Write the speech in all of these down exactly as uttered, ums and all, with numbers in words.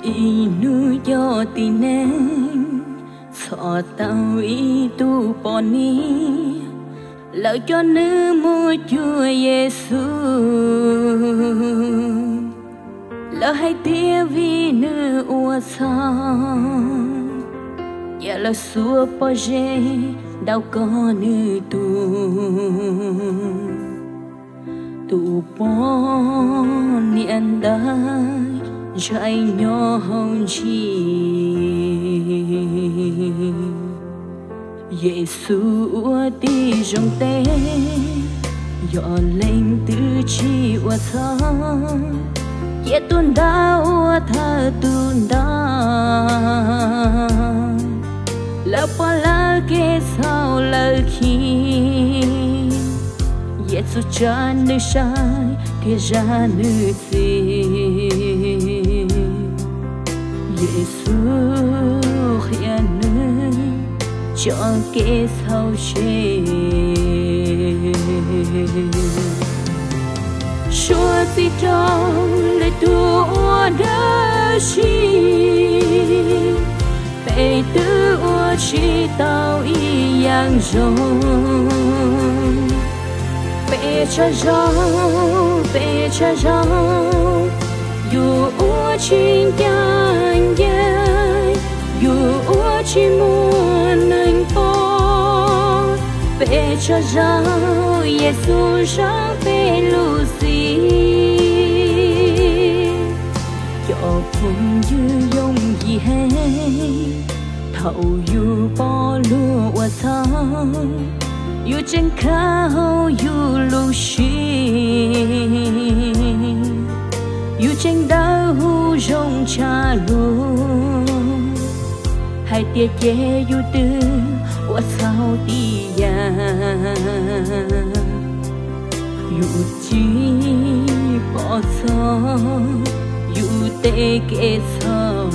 inu cho tin nên cho tao ý tu bỏ ní lỡ cho nữ mua Chúa Giêsu lỡ hay tia vì nữ ua sang giờ là xua bỏ dê đâu có nữ tu tu bỏ niệm đai trái nhỏ hồng chi Giêsu đi trong té dọn lên từ chi qua thang ye tuôn đau tha tuôn đau la pala ke sao la khi Giêsu cha nữ sai ke ra nữ thi Giêsu khian nữ cho ke sao che Chúa si trong lời tua đã chi bề tư ua chi tao y yang rong bề cha rong bề cha rong dù ua chi nhang nhang dù ua chi muốn anh po bề cha rong Giêsu rong bề lu không như dòng gì hết thầu dù bỏ lúa qua sang dù chân khao dù lưu xí dù chân đau rong cha luôn hai tia che dù tư qua sao đi ya dù chỉ bỏ sang dù tê kê sao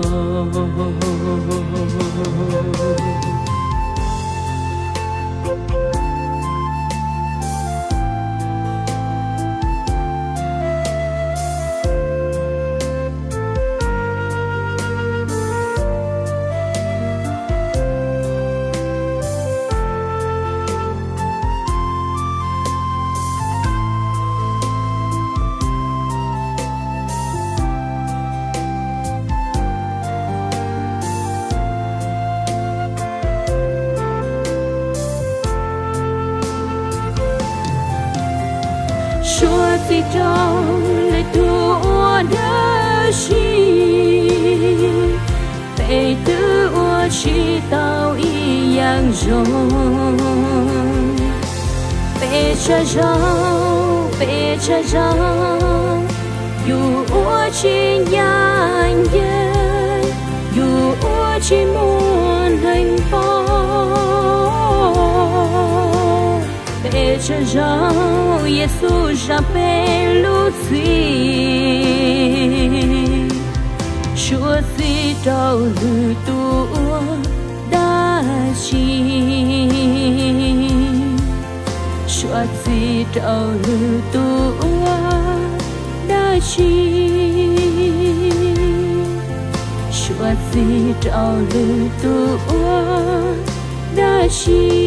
Chúa si trong lời tua đã chi bề tư ua chi tao y yang rong bề cha rong bề cha rong dù ua chi nhang nhang dù ua chi muốn hạnh phúc bề cha rong Giêsu ra bề lu si Chúa si trao lư tua đã chi Chúa si trao lư tua đã chi Chúa si trao lư tua đã chi